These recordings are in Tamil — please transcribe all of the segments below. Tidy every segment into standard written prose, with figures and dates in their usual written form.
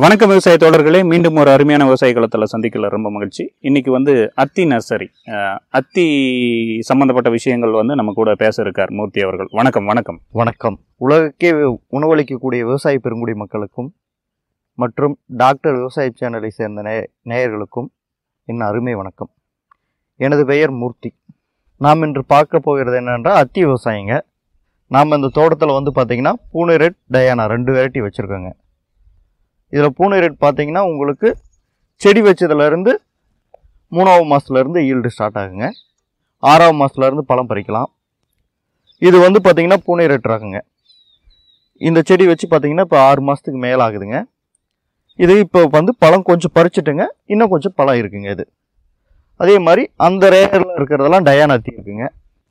வணக்கம் விவசாய தோழர்களே, மீண்டும் ஒரு அருமையான விவசாய களத்தில் சந்திக்கல ரொம்ப மகிழ்ச்சி. இன்னைக்கு அத்தி நர்சரி, அத்தி சம்பந்தப்பட்ட விஷயங்கள் நம்ம கூட பேச இருக்கார் மூர்த்தி அவர்கள். வணக்கம். வணக்கம். வணக்கம். உலகக்கே உணவளிக்கக்கூடிய விவசாய பெருங்குடி மக்களுக்கும் மற்றும் டாக்டர் விவசாய சேனலை சேர்ந்த நேயர்களுக்கும் என் அருமை வணக்கம். எனது பெயர் மூர்த்தி. நாம் இன்று பார்க்க போகிறது என்னென்றால் அத்தி விவசாயிங்க. நாம் இந்த தோட்டத்தில் பார்த்திங்கன்னா பூனை ரெட், டயானா 2 வெரைட்டி வச்சுருக்கோங்க. இதில் பூனை ரெட் பார்த்தீங்கன்னா உங்களுக்கு செடி வச்சதுலேருந்து 3ஆவது மாதத்துலேருந்து ஈல்டு ஸ்டார்ட் ஆகுங்க. 6ஆவது மாதத்துலேருந்து பழம் பறிக்கலாம். இது பார்த்திங்கன்னா பூனை ரெட் ரகங்க. இந்த செடி வச்சு பார்த்திங்கன்னா இப்போ 6 மாதத்துக்கு மேலே ஆகுதுங்க. இது இப்போ பழம் கொஞ்சம் பறிச்சுட்டுங்க, இன்னும் கொஞ்சம் பழம் இருக்குங்க. இது அதே மாதிரி அந்த ரேரில் இருக்கிறதெல்லாம் டயானா அத்தி இருக்குங்க.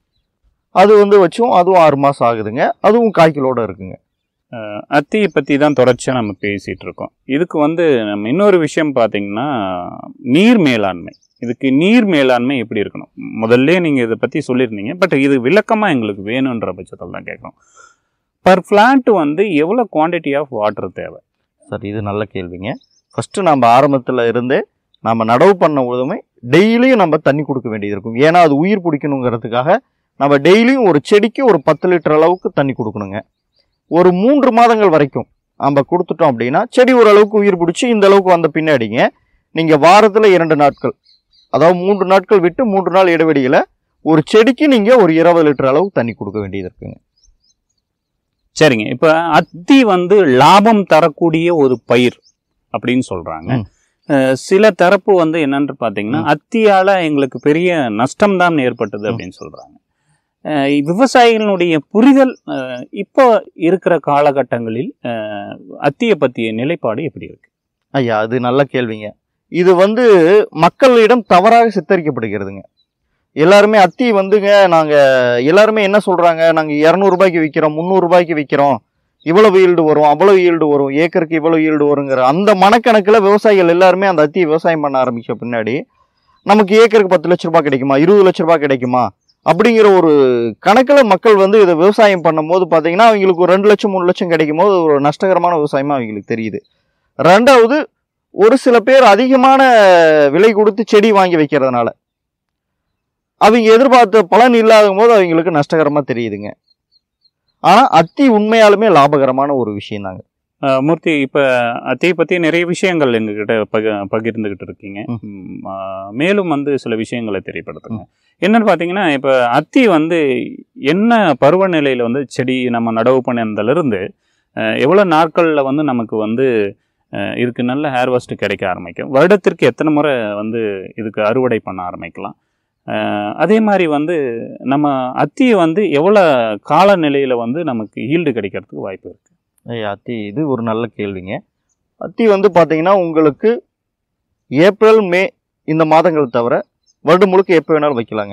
அது வச்சும் அதுவும் 6 மாதம் ஆகுதுங்க. அதுவும் காய்களோடு இருக்குங்க. அத்தியை பற்றி தான் தொடர்ச்சியாக நம்ம பேசிகிட்டு இருக்கோம். இதுக்கு நம்ம இன்னொரு விஷயம் பார்த்திங்கன்னா நீர் மேலாண்மை. இதுக்கு நீர் மேலாண்மை எப்படி இருக்கணும்? முதல்ல நீங்கள் இதை பற்றி சொல்லியிருந்தீங்க, பட் இது விளக்கமாக எங்களுக்கு வேணுன்ற பட்சத்தில் தான் கேட்குறோம். பர் பிளான்ட் எவ்வளோ குவான்டிட்டி ஆஃப் வாட்டர் தேவை? சார், இது நல்ல கேள்விங்க. ஃபஸ்ட்டு நம்ம ஆரம்பத்தில் இருந்தே நம்ம நடவு பண்ண உதவுமே டெய்லியும் நம்ம தண்ணி கொடுக்க வேண்டியது இருக்கும். ஏன்னா அது உயிர் பிடிக்கணுங்கிறதுக்காக நம்ம டெய்லியும் ஒரு செடிக்கு ஒரு 10 லிட்டர் அளவுக்கு தண்ணி கொடுக்கணுங்க. ஒரு 3 மாதங்கள் வரைக்கும் நம்ம கொடுத்துட்டோம் அப்படின்னா செடி ஓரளவுக்கு உயிர் பிடிச்சி இந்த அளவுக்கு வந்த பின்னாடிங்க நீங்கள் வாரத்தில் 2 நாட்கள், அதாவது 3 நாட்கள் விட்டு 3 நாள் இடைவெளியில் ஒரு செடிக்கு நீங்கள் ஒரு 20 லிட்டர் அளவு தண்ணி கொடுக்க வேண்டியது இருக்குங்க. சரிங்க. இப்போ அத்தி லாபம் தரக்கூடிய ஒரு பயிர் அப்படின்னு சொல்கிறாங்க. சில தரப்பு என்னன்னு பார்த்தீங்கன்னா அத்தியால் எங்களுக்கு பெரிய நஷ்டம் தான் ஏற்பட்டது அப்படின்னு சொல்கிறாங்க. விவசாயிகளுடைய புரிதல் இப்போ இருக்கிற காலகட்டங்களில் அத்தியை பற்றிய நிலைப்பாடு எப்படி இருக்கு? ஐயா, அது நல்ல கேள்விங்க. இது மக்களிடம் தவறாக சித்தரிக்கப்படுகிறதுங்க. எல்லாருமே அத்தி நாங்கள் எல்லாருமே என்ன சொல்கிறாங்க, நாங்கள் 200 ரூபாய்க்கு விற்கிறோம், 300 ரூபாய்க்கு விற்கிறோம், இவ்வளவு ஈல்டு வரும், அவ்வளவு ஈல்டு வரும், ஏக்கருக்கு இவ்வளவு ஈல்டு வருங்கிற அந்த மனக்கணக்கில் விவசாயிகள் எல்லாருமே அந்த அத்தி விவசாயம் பண்ண ஆரம்பித்த பின்னாடி நமக்கு ஏக்கருக்கு 10 லட்ச ரூபாய் கிடைக்குமா, 20 லட்ச ரூபாய் கிடைக்குமா அப்படிங்கிற ஒரு கணக்கில் மக்கள் இதை விவசாயம் பண்ணும்போது பார்த்தீங்கன்னா அவங்களுக்கு ஒரு 2 லட்சம் 3 லட்சம் கிடைக்கும் போது ஒரு நஷ்டகரமான விவசாயமாக அவங்களுக்கு தெரியுது. ரெண்டாவது, ஒரு சில பேர் அதிகமான விலை கொடுத்து செடி வாங்கி வைக்கிறதுனால அவங்க எதிர்பார்த்த பலன் இல்லாத போது அவங்களுக்கு நஷ்டகரமாக தெரியுதுங்க. ஆனால் அத்தி உண்மையாலுமே லாபகரமான ஒரு விஷயம் தாங்க. மூர்த்தி, இப்போ அத்தியை பற்றி நிறைய விஷயங்கள் எங்ககிட்ட பகிர்ந்துக்கிட்டு இருக்கீங்க. மேலும் சில விஷயங்களை தெரியப்படுத்துங்க. என்னன்னு பார்த்தீங்கன்னா, இப்போ அத்தி என்ன பருவநிலையில் செடி நம்ம நடவு பண்ணதிலிருந்து எவ்வளோ நாட்களில் நமக்கு இதுக்கு நல்ல ஹேர்வெஸ்ட் கிடைக்க ஆரம்பிக்கும்? வருடத்திற்கு எத்தனை முறை இதுக்கு அறுவடை பண்ண ஆரம்பிக்கலாம்? அதே மாதிரி நம்ம அத்தியை எவ்வளோ காலநிலையில் நமக்கு ஈல்டு கிடைக்கிறதுக்கு வாய்ப்பு இருக்குது? அத்தி, இது ஒரு நல்ல கேள்விங்க. அத்தி பார்த்தீங்கன்னா உங்களுக்கு ஏப்ரல் மே இந்த மாதங்கள் தவிர வருடம் முழுக்க எப்போ வேணாலும் வைக்கலாங்க.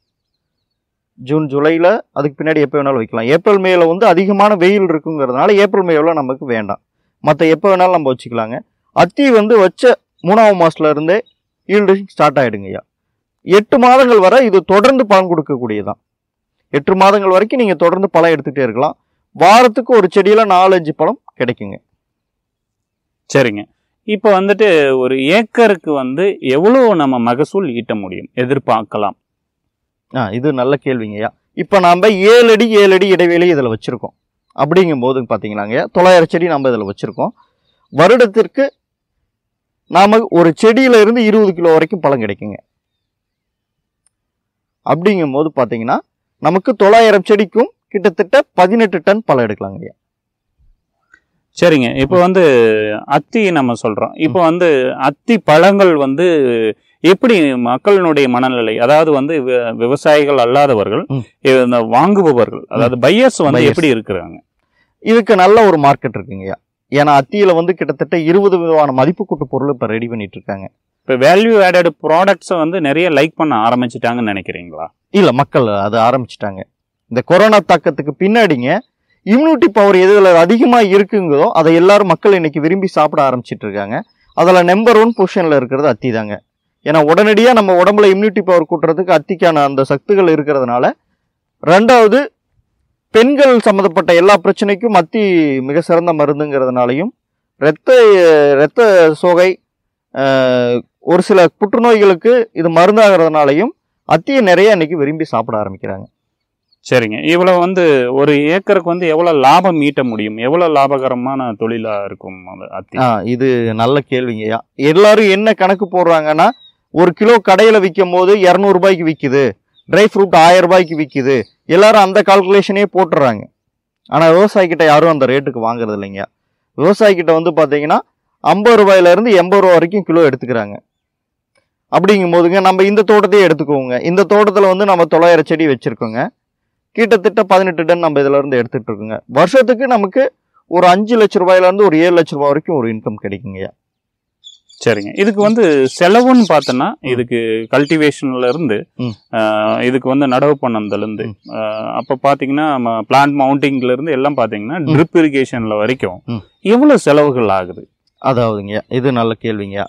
ஜூன் ஜூலையில் அதுக்கு பின்னாடி எப்போ வேணாலும் வைக்கலாம். ஏப்ரல் மேல அதிகமான வெயில் இருக்குங்கிறதுனால ஏப்ரல் மேவில் நமக்கு வேண்டாம். மற்ற எப்போ வேணாலும் நம்ம வச்சுக்கலாங்க. அத்தி வச்ச 3ஆவது மாதத்துலேருந்தே ஈல்டு ஸ்டார்ட் ஆகிடுங்கய்யா. 8 மாதங்கள் வரை இது தொடர்ந்து பழம் கொடுக்கக்கூடியதான். 8 மாதங்கள் வரைக்கும் நீங்கள் தொடர்ந்து பழம் எடுத்துகிட்டே இருக்கலாம். வாரத்துக்கு ஒரு செடியில் 4-5 பழம் கிடைக்குங்க. சரிங்க. இப்போ ஒரு ஏக்கருக்கு எவ்வளோ நம்ம மகசூல் ஈட்ட முடியும், எதிர்பார்க்கலாம்? இது நல்ல கேள்விங்கய்யா. இப்போ நாம் 7 அடி 7 அடி இடைவெளி இதில் வச்சுருக்கோம். அப்படிங்கும்போது பார்த்தீங்களாங்க 900 செடி நம்ம இதில் வச்சுருக்கோம். வருடத்திற்கு நாம் ஒரு செடியிலிருந்து 20 கிலோ வரைக்கும் பழம் கிடைக்குங்க. அப்படிங்கும்போது பார்த்தீங்கன்னா நமக்கு 900 செடிக்கும் கிட்டத்தட்ட 18 டன் பழம் எடுக்கலாங்க ஐயா. சரிங்க. இப்போ அத்தி நம்ம சொல்கிறோம். இப்போ அத்தி பழங்கள் எப்படி மக்களினுடைய மனநிலை, அதாவது விவசாயிகள் அல்லாதவர்கள், வாங்குபவர்கள், அதாவது பையர்ஸ் எப்படி இருக்கிறாங்க? இதுக்கு நல்ல ஒரு மார்க்கெட் இருக்குங்கய்யா. ஏன்னா அத்தியில் கிட்டத்தட்ட 20 விதமான மதிப்பு கூட்டு பொருள் இப்போ ரெடி பண்ணிட்டு இருக்காங்க. இப்போ வேல்யூ ஆடட் ப்ராடக்ட்ஸை நிறைய லைக் பண்ண ஆரம்பிச்சிட்டாங்கன்னு நினைக்கிறீங்களா? இல்லை, மக்கள் அதை ஆரம்பிச்சிட்டாங்க. இந்த கொரோனா தாக்கத்துக்கு பின்னாடிங்க இம்யூனிட்டி பவர் எதில் அதிகமாக இருக்குங்கிறதோ அதை எல்லாரும் மக்கள் இன்னைக்கு விரும்பி சாப்பிட ஆரம்பிச்சிட்டு இருக்காங்க. அதில் நம்பர் 1 பொசிஷனில் இருக்கிறது அத்தி தாங்க. ஏன்னா உடனடியாக நம்ம உடம்புல இம்யூனிட்டி பவர் கூட்டுறதுக்கு அத்திக்கான அந்த சக்திகள் இருக்கிறதுனால. ரெண்டாவது, பெண்கள் சம்மந்தப்பட்ட எல்லா பிரச்சனைக்கும் அத்தி மிக சிறந்த மருந்துங்கிறதுனாலையும் இரத்த சோகை, ஒரு சில புற்றுநோய்களுக்கு இது மருந்தாகிறதுனாலையும் அத்தியை நிறைய இன்னைக்கு விரும்பி சாப்பிட ஆரம்பிக்கிறாங்க. சரிங்க. இவ்வளவு வந்து ஒரு ஏக்கருக்கு வந்து எவ்வளவு லாபம் ஈட்ட முடியும்? எவ்வளவு லாபகரமான தொழிலா இருக்கும் அத்தி? இது நல்ல கேள்விங்கய்யா. எல்லாரும் என்ன கணக்கு போடுறாங்கன்னா, ஒரு கிலோ கடையில விற்கும் போது 200 ரூபாய்க்கு விற்குது, ட்ரை ஃப்ரூட் 1000 ரூபாய்க்கு விற்குது, எல்லாரும் அந்த கால்குலேஷனே போட்டுறாங்க. ஆனா விவசாயிக்கிட்ட யாரும் அந்த ரேட்டுக்கு வாங்குறது இல்லைங்க. விவசாயிக்கிட்ட வந்து பாத்தீங்கன்னா 50 ரூபாயிலிருந்து 80 ரூபா வரைக்கும் கிலோ எடுத்துக்கிறாங்க. அப்படிங்கும் போதுங்க நம்ம இந்த தோட்டத்தையே எடுத்துக்கோங்க. இந்த தோட்டத்துல வந்து நம்ம 900 செடி வச்சிருக்கோங்க. கிட்டத்தட்ட 18 டன் நம்ம இதுல இருந்து எடுத்துட்டு இருக்கோங்க. வருஷத்துக்கு நமக்கு ஒரு 5 லட்சம் ரூபாயில இருந்து ஒரு 7 லட்சம் ரூபாய் வரைக்கும் ஒரு இன்கம் கிடைக்குங்க. சரிங்க. இதுக்கு வந்து செலவுன்னு பார்த்தோன்னா, இதுக்கு கல்டிவேஷன்ல இருந்து இதுக்கு வந்து நடவு பண்ணதுல இருந்து அப்ப பாத்தீங்கன்னா பிளான்ட் மவுண்டிங்ல இருந்து எல்லாம் பாத்தீங்கன்னா ட்ரிப் இரிகேஷன்ல வரைக்கும் எவ்வளவு செலவுகள் ஆகுது? அதாவதுங்க இது நல்ல கேள்விங்கய்யா.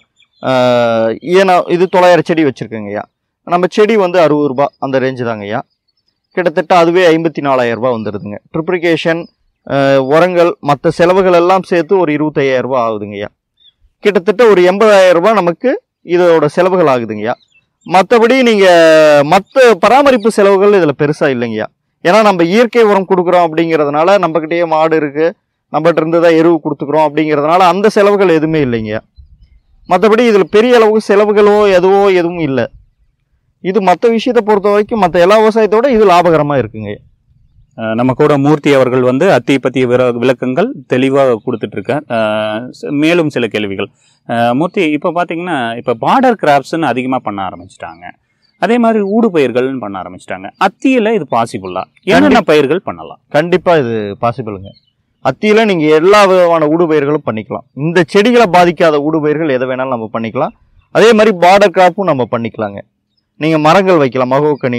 ஏன்னா இது 900 செடி வச்சிருக்கேங்கய்யா. நம்ம செடி வந்து 60 ரூபாய் அந்த ரேஞ்சு தாங்கய்யா. கிட்டத்தட்ட அதுவே 54,000 ரூபாய் வந்துடுதுங்க. ட்ரிப் இரிகேஷன், உரங்கள், மற்ற செலவுகள் எல்லாம் சேர்த்து ஒரு 25,000 ரூபாய் ஆகுதுங்கய்யா. கிட்டத்தட்ட ஒரு 80,000 ரூபாய் நமக்கு இதோட செலவுகள் ஆகுதுங்கய்யா. மற்றபடி நீங்கள் மற்ற பராமரிப்பு செலவுகள் இதில் பெருசாக இல்லைங்கய்யா. ஏன்னா நம்ம இயற்கை உரம் கொடுக்குறோம் அப்படிங்கிறதுனால, நம்மக்கிட்டேயே மாடு இருக்குது, நம்மகிட்ட இருந்து தான் எருவு கொடுத்துக்குறோம் அப்படிங்கிறதுனால அந்த செலவுகள் எதுவுமே இல்லைங்கய்யா. மற்றபடி இதில் பெரிய அளவுக்கு செலவுகளோ எதுவும் இல்லை. இது மற்ற விஷயத்தை பொறுத்த வரைக்கும் மற்ற எல்லா விவசாயத்தோட இது லாபகரமாக இருக்குங்க. நம்ம கூட மூர்த்தி அவர்கள் வந்து அத்தியை பற்றிய விளக்கங்கள் தெளிவாக கொடுத்துட்டு இருக்கார். மேலும் சில கேள்விகள். மூர்த்தி, இப்போ பார்த்தீங்கன்னா இப்போ பார்டர் கிராப்ஸ்ன்னு அதிகமாக பண்ண ஆரம்பிச்சிட்டாங்க. அதே மாதிரி ஊடு பயிர்கள்னு பண்ண ஆரம்பிச்சிட்டாங்க. அத்தியில் இது பாசிபிளா? என்னென்ன பயிர்கள் பண்ணலாம்? கண்டிப்பாக இது பாசிபிளுங்க. அத்தியில் நீங்கள் எல்லா விதமான ஊடு பயிர்களும் பண்ணிக்கலாம். இந்த செடிகளை பாதிக்காத ஊடு பயிர்கள் எதை வேணாலும் நம்ம பண்ணிக்கலாம். அதே மாதிரி பார்டர் கிராப்பும் நம்ம பண்ணிக்கலாங்க. நீங்கள் மரங்கள் வைக்கலாம். மகோக்கனி,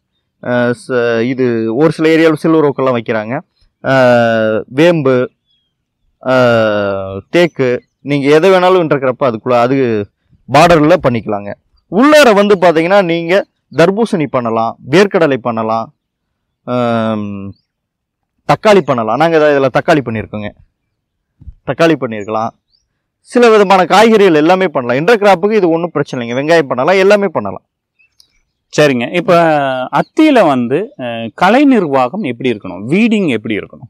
இது ஒரு சில ஏரியாவில் சில்வர் ஓக்கெல்லாம் வைக்கிறாங்க. வேம்பு, தேக்கு, நீங்கள் எதை வேணாலும் இருக்கிறப்ப அதுக்குள்ளே அது பார்டரில் பண்ணிக்கலாங்க. உள்ளார வந்து பார்த்தீங்கன்னா நீங்கள் தர்பூசணி பண்ணலாம், வேர்க்கடலை பண்ணலாம், தக்காளி பண்ணலாம். நாங்கள் இதில் தக்காளி பண்ணியிருக்கோங்க. தக்காளி பண்ணியிருக்கலாம். சில விதமான காய்கறிகள் எல்லாமே பண்ணலாம். இன்டர் கிராப்புக்கு இது ஒன்றும் பிரச்சனை இல்லைங்க. வெங்காயம் பண்ணலாம், எல்லாமே பண்ணலாம். சரிங்க. இப்போ அத்தியில் வந்து கலை நிர்வாகம் எப்படி இருக்கணும்? வீடிங் எப்படி இருக்கணும்?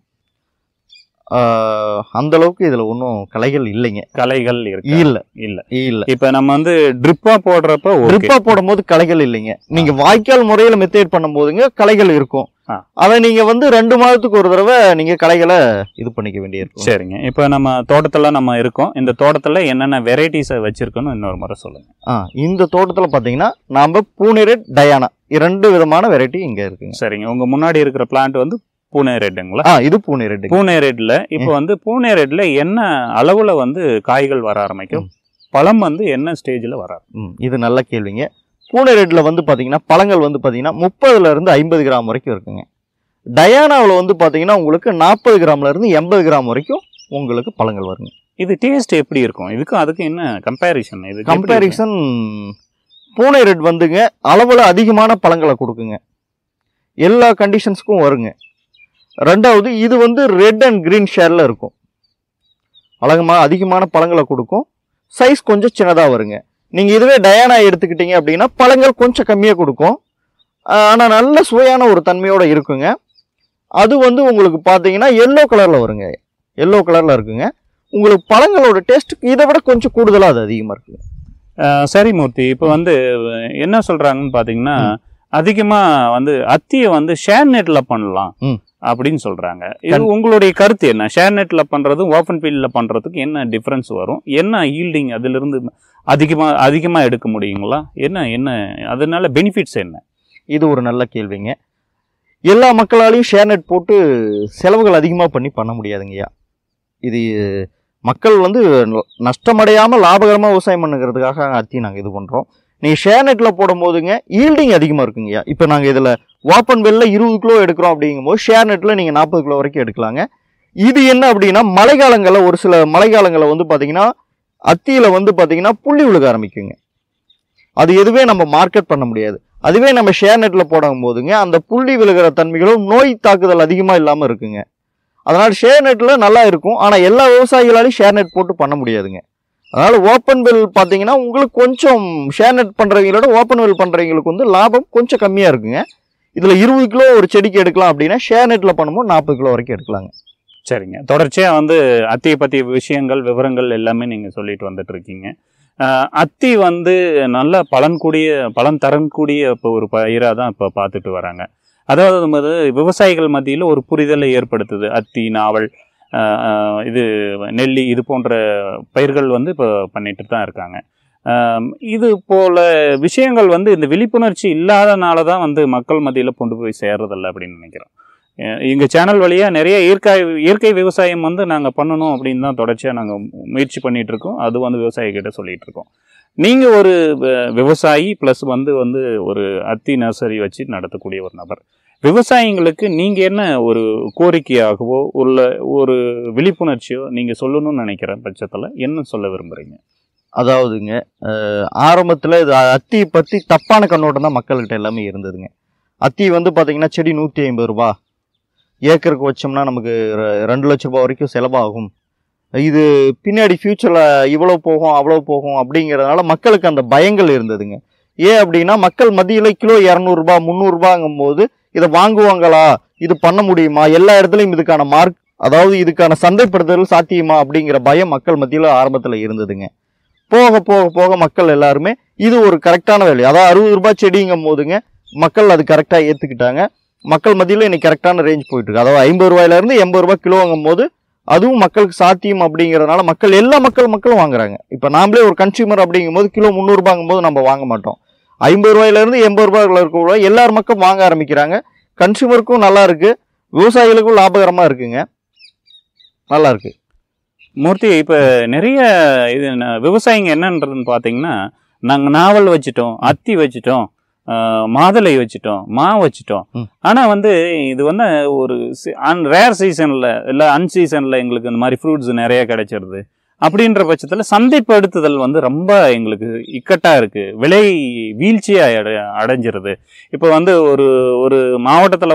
அந்த அளவுக்கு இதுல ஒன்றும் கலைகள் இல்லைங்க. கலைகள் இருக்கு? இல்ல. இப்போ நம்ம வந்து ட்ரிப்பா போடும் போது கலைகள் இல்லைங்க. நீங்க வாய்க்கால் முறையில மெத்தேட் பண்ணும் போதுங்க கலைகள் இருக்கும். அதை நீங்க வந்து 2 மாதத்துக்கு ஒரு தடவை நீங்க கலைகளை இது பண்ணிக்க வேண்டியிருக்கும். சரிங்க. இப்போ நம்ம தோட்டத்துல நம்ம இருக்கோம். இந்த தோட்டத்துல என்னென்ன வெரைட்டிஸை வச்சிருக்கோன்னு இன்னொரு முறை சொல்லுங்க. இந்த தோட்டத்துல பாத்தீங்கன்னா நாம பூனே ரெட், டயானா 2 விதமான வெரைட்டி இங்க இருக்குங்க. சரிங்க. உங்க முன்னாடி இருக்கிற பிளான்ட் வந்து பூனே ரெட்டுங்களா? இது பூனே ரெட். பூனே ரெட்ல இப்போ வந்து பூனே ரெட்ல என்ன அளவுல வந்து காய்கள் வர ஆரம்பிக்கும்? பழம் வந்து என்ன ஸ்டேஜ்ல வர? இது நல்ல கேள்விங்க. பூனே ரெட்ல வந்து பாத்தீங்கன்னா பழங்கள் வந்து பாத்தீங்கன்னா 30ல இருந்து 50 கிராம் வரைக்கும் இருக்குங்க. டயானாவில் வந்து பாத்தீங்கன்னா உங்களுக்கு 40 கிராம்ல இருந்து 80 கிராம் வரைக்கும் உங்களுக்கு பழங்கள் வருங்க. இது டேஸ்ட் எப்படி இருக்கும்? இதுக்கும் அதுக்கு என்ன கம்பேரிசன்? இது கம்பேரிசன் பூனே ரெட் வந்துங்க அளவுல அதிகமான பழங்களை கொடுக்குங்க. எல்லா கண்டிஷன்ஸ்க்கும் வருங்க. ரெண்டாவது இது வந்து ரெட் அண்ட் கிரீன் ஷேர்ல இருக்கும். அதிகமான பழங்களை கொடுக்கும். சைஸ் கொஞ்சம் சின்னதா வருங்க. நீங்க இதுவே டயானா எடுத்துக்கிட்டீங்க அப்படின்னா பழங்கள் கொஞ்சம் கம்மியா கொடுக்கும். ஆனா நல்ல சுவையான ஒரு தன்மையோட இருக்குங்க. அது வந்து உங்களுக்கு பாத்தீங்கன்னா எல்லோ கலர்ல வருங்க. எல்லோ கலர்ல இருக்குங்க. உங்களுக்கு பழங்களோட டேஸ்ட் இதை விட கொஞ்சம் கூடுதலா அது அதிகமா இருக்குங்க. சரி மூர்த்தி, இப்போ வந்து என்ன சொல்றாங்கன்னு பாத்தீங்கன்னா அதிகமா வந்து அத்தியை வந்து ஷேர் நெட்ல பண்ணலாம் அப்படின்னு சொல்றாங்க. இது உங்களுடைய கருத்து என்ன? ஷேர் நெட்ல பண்றதும் ஓப்பன் ஃபீல்ட்ல பண்றதுக்கு என்ன டிஃபரன்ஸ் வரும்? என்ன ஈல்டிங் அதுல இருந்து அதிகமா எடுக்க முடியுங்களா? என்ன அதனால பெனிஃபிட்ஸ் என்ன? இது ஒரு நல்ல கேள்விங்க. எல்லா மக்களாலையும் ஷேர் நெட் போட்டு செலவுகள் அதிகமாக பண்ண முடியாதுங்கய்யா. இது மக்கள் வந்து நஷ்டமடையாமல் லாபகரமாக விவசாயம் பண்ணுங்கிறதுக்காக அத்தி நாங்கள் இது பண்ணுறோம். நீங்கள் ஷேர் நெட்டில் போடும் போதுங்க ஈல்டிங் அதிகமாக இருக்குங்கய்யா. இப்போ நாங்கள் இதில் ஓப்பன் வெல்ல 20 கிலோ எடுக்கிறோம் அப்படிங்கும்போது ஷேர் நெட்டில் நீங்கள் 40 கிலோ வரைக்கும் எடுக்கலாங்க. இது என்ன அப்படின்னா மழைக்காலங்களில் ஒரு சில மழைக்காலங்களில் வந்து பார்த்தீங்கன்னா அத்தியில் வந்து பார்த்தீங்கன்னா புள்ளி விழுக ஆரம்பிக்குங்க. அது எதுவே நம்ம மார்க்கெட் பண்ண முடியாது. அதுவே நம்ம ஷேர் நெட்டில் போடும் போதுங்க அந்த புள்ளி விழுகிற தன்மைகளும் நோய் தாக்குதல் அதிகமாக இல்லாமல் இருக்குங்க. அதனால் ஷேர் நெட்டில் நல்லா இருக்கும். ஆனால் எல்லா விவசாயிகளாலையும் ஷேர் நெட் போட்டு பண்ண முடியாதுங்க. அதனால் ஓப்பன் வெல் பார்த்தீங்கன்னா உங்களுக்கு கொஞ்சம் ஷேர் நெட் பண்ணுறவங்களோட ஓப்பன் வெல் பண்ணுறவங்களுக்கு வந்து லாபம் கொஞ்சம் கம்மியாக இருக்குங்க. இதில் 20 கிலோ ஒரு செடிக்கு எடுக்கலாம் அப்படின்னா ஷேர் நெட்டில் பண்ணும்போது 40 கிலோ வரைக்கும் எடுக்கலாங்க. சரிங்க. தொடர்ச்சியாக வந்து அத்தியை பற்றிய விஷயங்கள் விவரங்கள் எல்லாமே நீங்கள் சொல்லிட்டு வந்துட்டு இருக்கீங்க. அத்தி வந்து நல்ல பலன் தரக்கூடிய இப்போ ஒரு பயிராக தான் இப்போ பார்த்துட்டு வராங்க. அதாவது விவசாயிகள் மத்தியில் ஒரு புரிதலை ஏற்படுத்துது. அத்தி, நாவல், இது நெல்லி, இது போன்ற பயிர்கள் வந்து இப்போ பண்ணிட்டு தான் இருக்காங்க. இது போல விஷயங்கள் வந்து இந்த விழிப்புணர்ச்சி இல்லாதனால தான் வந்து மக்கள் மத்தியில் கொண்டு போய் சேர்றதில்லை அப்படின்னு நினைக்கிறோம். எங்கள் சேனல் வழியாக நிறைய இயற்கை விவசாயம் வந்து நாங்கள் பண்ணணும் அப்படின்னு தான் தொடர்ச்சியாக நாங்கள் முயற்சி பண்ணிகிட்டு இருக்கோம். அது வந்து விவசாயிகிட்ட சொல்லிகிட்டு இருக்கோம். நீங்கள் ஒரு விவசாயி ப்ளஸ் வந்து ஒரு அத்தி நர்சரி வச்சு நடத்தக்கூடிய ஒரு நபர். விவசாயிங்களுக்கு நீங்கள் என்ன ஒரு கோரிக்கையாகவோ உள்ள ஒரு விழிப்புணர்ச்சியோ நீங்கள் சொல்லணும்னு நினைக்கிற பட்சத்தில் என்ன சொல்ல விரும்புகிறீங்க? அதாவதுங்க, ஆரம்பத்தில் இது அத்தியை பற்றி தப்பான கண்ணோட்டம் தான் மக்கள்கிட்ட எல்லாமே இருந்ததுங்க. அத்தி வந்து பார்த்தீங்கன்னா செடி 150 ரூபா, ஏக்கருக்கு வச்சோம்னா நமக்கு 2 லட்ச ரூபா வரைக்கும் செலவாகும், இது பின்னாடி ஃபியூச்சரில் இவ்வளோ போகும் அவ்வளோ போகும் அப்படிங்கிறதுனால மக்களுக்கு அந்த பயங்கள் இருந்ததுங்க. ஏன் அப்படின்னா மக்கள் மத்தியில் கிலோ 200 ரூபா 300 ரூபாங்கும் போது இதை வாங்குவாங்களா, இது பண்ண முடியுமா, எல்லா இடத்துலையும் இதுக்கான அதாவது இதுக்கான சந்தைப்படுத்துதல் சாத்தியமா அப்படிங்கிற பயம் மக்கள் மத்தியில் ஆரம்பத்தில் இருந்ததுங்க. போக போக போக மக்கள் எல்லாருமே இது ஒரு கரெக்டான வேலை, அதாவது 60 ரூபாய் செடிங்கும் போதுங்க மக்கள் அது கரெக்டாக ஏற்றுக்கிட்டாங்க. மக்கள் மத்தியில் இன்னைக்கு கரெக்டான ரேஞ்ச் போயிட்டு இருக்கு. அதாவது 50 ரூபாயிலேருந்து 80 ரூபாய் கிலோங்கும் போது அதுவும் மக்களுக்கு சாத்தியம் அப்படிங்கிறதுனால எல்லா மக்களும் வாங்குறாங்க. இப்போ நாமளே ஒரு கன்சியூமர் அப்படிங்கும் போது கிலோ 300 ரூபாங்கும் போது நம்ம வாங்க மாட்டோம். 50 ரூபாயிலேருந்து 80 ரூபாய்க்குள்ள இருக்க எல்லாரும் மக்களும் வாங்க ஆரம்பிக்கிறாங்க. கன்சியூமருக்கும் நல்லா இருக்கு, விவசாயிகளுக்கும் லாபகரமாக இருக்குங்க, நல்லா இருக்கு. மூர்த்தி, இப்போ நிறைய இது விவசாயிங்க என்னன்றதுன்னு பார்த்தீங்கன்னா, நாங்கள் நாவல் வச்சுட்டோம், அத்தி வச்சுட்டோம், மாதுளை வச்சுட்டோம், மா வச்சுட்டோம், ஆனால் இது ஒரு ரேர் சீசனில் இல்லை அன்சீசனில் எங்களுக்கு இந்த மாதிரி ஃப்ரூட்ஸ் நிறைய கிடைச்சிருது அப்படின்ற பட்சத்தில் சந்தைப்படுத்துதல் ரொம்ப எங்களுக்கு இக்கட்டாக இருக்குது, விலை வீழ்ச்சியாக அடைஞ்சிருது. இப்போ ஒரு ஒரு மாவட்டத்தில்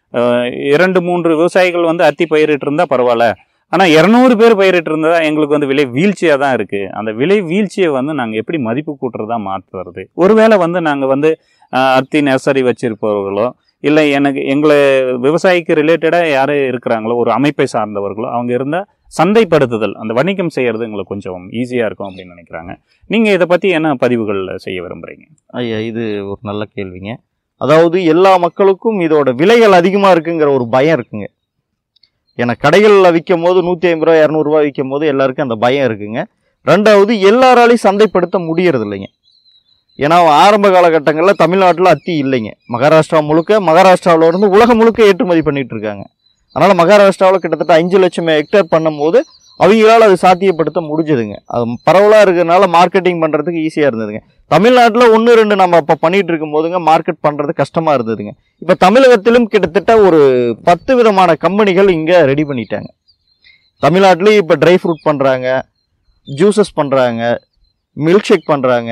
2-3 விவசாயிகள் அத்தி பயிரிட்டு இருந்தால் பரவாயில்ல, ஆனால் 200 பேர் பயிரிட்டு இருந்தால் எங்களுக்கு விலை வீழ்ச்சியாக தான் இருக்குது. அந்த விலை வீழ்ச்சியை நாங்கள் எப்படி மதிப்பு கூட்டுறதா மாற்றுறது? ஒருவேளை நாங்கள் அத்தி நர்சரி வச்சிருப்பவர்களோ இல்லை எங்களை விவசாயிக்கு ரிலேட்டடாக யார் இருக்கிறாங்களோ ஒரு அமைப்பை சார்ந்தவர்களோ அவங்க இருந்தால் சந்தைப்படுத்துதல், அந்த வணிகம் செய்கிறது எங்களுக்கு கொஞ்சம் ஈஸியாக இருக்கும் அப்படின்னு நினைக்கிறாங்க. நீங்கள் இதை பற்றி என்ன பதிவுகள் செய்ய விரும்புகிறீங்க? ஐயா, இது ஒரு நல்ல கேள்விங்க. அதாவது எல்லா மக்களுக்கும் இதோட விலைகள் அதிகமாக இருக்குங்கிற ஒரு பயம் இருக்குங்க. ஏன்னா கடைகளில் விற்கும் போது 150 ரூபா 200 ரூபா விற்கும் போது எல்லாருக்கும் அந்த பயம் இருக்குங்க. ரெண்டாவது, எல்லாராலையும் சந்தைப்படுத்த முடியறது இல்லைங்க. ஏன்னா ஆரம்ப காலகட்டங்களில் தமிழ்நாட்டில் அத்தி இல்லைங்க. மகாராஷ்டிராவில் இருந்து உலகம் முழுக்க ஏற்றுமதி பண்ணிட்டு இருக்காங்க. அதனால் மகாராஷ்டிராவில் கிட்டத்தட்ட 5 லட்சம் ஹெக்டேர் பண்ணும்போது அவங்களால் அது சாத்தியப்படுத்த முடிஞ்சதுங்க. அது பரவலாக இருக்கிறதுனால மார்க்கெட்டிங் பண்ணுறதுக்கு ஈஸியாக இருந்ததுங்க. தமிழ்நாட்டில் 1-2 நம்ம இப்போ பண்ணிட்டு இருக்கும் போதுங்க மார்க்கெட் பண்ணுறது கஷ்டமாக இருந்ததுங்க. இப்போ தமிழகத்திலும் கிட்டத்தட்ட ஒரு 10 விதமான கம்பெனிகள் இங்கே ரெடி பண்ணிட்டாங்க. தமிழ்நாட்டிலையும் இப்போ ட்ரை ஃப்ரூட் பண்ணுறாங்க, ஜூஸஸ் பண்ணுறாங்க, மில்க் ஷேக் பண்ணுறாங்க,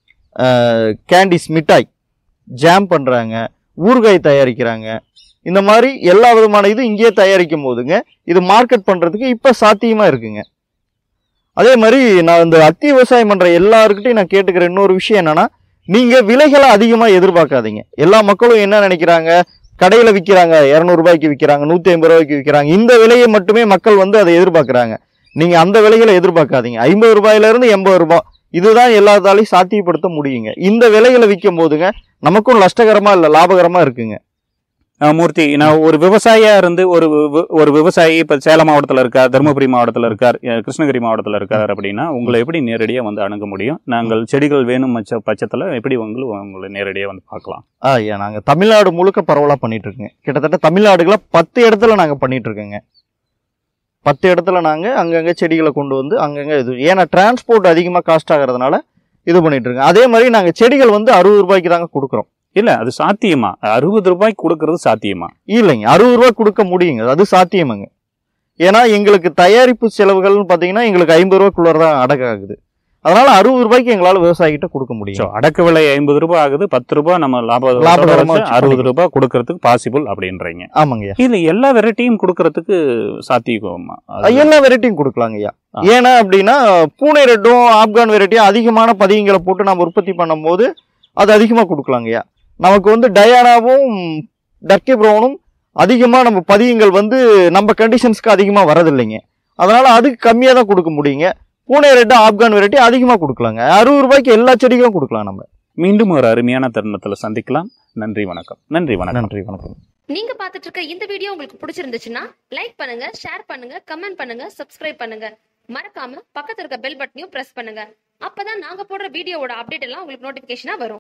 கேண்டிஸ் மிட்டாய், ஜாம் பண்ணுறாங்க, ஊறுகாய் தயாரிக்கிறாங்க. இந்த மாதிரி எல்லா விதமான இது இங்கேயே தயாரிக்கும் போதுங்க இது மார்க்கெட் பண்ணுறதுக்கு இப்போ சாத்தியமாக இருக்குங்க. அதே மாதிரி நான் இந்த அத்தி விவசாயம் பண்ணுற எல்லாருக்கிட்டையும் நான் கேட்டுக்கிற இன்னொரு விஷயம் என்னென்னா, நீங்கள் விலைகளை அதிகமாக எதிர்பார்க்காதீங்க. எல்லா மக்களும் என்ன நினைக்கிறாங்க, கடையில் விற்கிறாங்க 200 ரூபாய்க்கு விற்கிறாங்க, 150 ரூபாய்க்கு விற்கிறாங்க, இந்த விலையை மட்டுமே மக்கள் அதை எதிர்பார்க்குறாங்க. நீங்கள் அந்த விலைகளை எதிர்பார்க்காதீங்க. 50 ரூபாயிலேருந்து 80 ரூபாய் இதுதான் எல்லாத்தாலையும் சாத்தியப்படுத்த முடியுங்க. இந்த விலைகளை விற்கும் போதுங்க நமக்கும் நஷ்டகரமாக இல்லை, லாபகரமாக இருக்குங்க. மூர்த்தி, நான் ஒரு விவசாயியாக இருந்து ஒரு விவசாயி இப்போ சேலம் மாவட்டத்தில் இருக்கார், தருமபுரி மாவட்டத்தில் இருக்கார், கிருஷ்ணகிரி மாவட்டத்தில் இருக்கார் அப்படின்னா உங்களை எப்படி நேரடியாக அணுக முடியும்? நாங்கள் செடிகள் வேணும் பட்சத்தில் எப்படி உங்களை நேரடியாக பார்க்கலாம்? ஐயா, நாங்கள் தமிழ்நாடு முழுக்க பரவலாக பண்ணிட்டு இருக்கோங்க. கிட்டத்தட்ட தமிழ்நாடுகளை 10 இடத்துல நாங்கள் பண்ணிட்டு இருக்கோங்க. 10 இடத்துல நாங்கள் அங்கங்கே செடிகளை கொண்டு வந்து அங்கங்கே இது, ஏன்னா டிரான்ஸ்போர்ட் அதிகமாக காஸ்ட் ஆகிறதுனால இது பண்ணிட்டு இருக்கோம். அதே மாதிரி நாங்கள் செடிகள் 60 ரூபாய்க்கு தாங்க கொடுக்குறோம். இல்லை, அது சாத்தியமா? 60 ரூபாய்க்கு கொடுக்கறது சாத்தியமா? இல்லைங்க, 60 ரூபாய் கொடுக்க முடியுங்க, அது சாத்தியமாங்க. ஏன்னா எங்களுக்கு தயாரிப்பு செலவுகள்னு பார்த்தீங்கன்னா எங்களுக்கு 50 ரூபாய்க்குள்ளே தான் அடக்காகுது. அதனால 60 ரூபாய்க்கு எங்களால விவசாயிகிட்ட கொடுக்க முடியும். அடக்க விலை 50 ரூபாய் ஆகுது, 10 ரூபாய் நம்ம லாபகரமா 60 ரூபாய் கொடுக்கறதுக்கு பாசிபிள் அப்படின்றீங்க. ஆமாங்கய்யா. இதுல எல்லா வெரைட்டியும் கொடுக்கறதுக்கு சாத்தியமா? எல்லா வெரைட்டியும் கொடுக்கலாங்க ஐயா. ஏன்னா அப்படின்னா பூனை ரெட்டும் ஆப்கான் வெரைட்டியும் அதிகமான பதியங்களை போட்டு நம்ம உற்பத்தி பண்ணும் போது அது அதிகமா கொடுக்கலாங்க ஐயா. நமக்கு வந்து டயானாவும் டர்க்கி ப்ரௌனும் அதிகமா நம்ம பதியங்கள் வந்து நம்ம கண்டிஷன்ஸ்க்கு அதிகமா வரதில்லைங்க. அதனால அதுக்கு கம்மியா தான் கொடுக்க முடியுங்க. பூனை ரெட்டு ஆப்கான் வெரைட்டி அதிகமா கொடுக்கலாங்க. 60 ரூபாய்க்கு எல்லா செடிகளும் கொடுக்கலாம். நம்ம மீண்டும் ஒரு அருமையான தருணத்துல சந்திக்கலாம். நன்றி வணக்கம். நன்றி வணக்கம். நன்றி வணக்கம். நீங்க பாத்துட்டு இருக்க இந்த வீடியோ உங்களுக்கு பிடிச்சிருந்துச்சுன்னா லைக் பண்ணுங்க, ஷேர் பண்ணுங்க, கமெண்ட் பண்ணுங்க, சப்ஸ்கிரைப் பண்ணுங்க. மறக்காம பக்கத்துல இருக்க பெல் பட்டனையும் பிரஸ் பண்ணுங்க. அப்பதான் நாங்க போடுற வீடியோவோட அப்டேட் எல்லாம் உங்களுக்கு நோட்டிபிகேஷனா வரும்.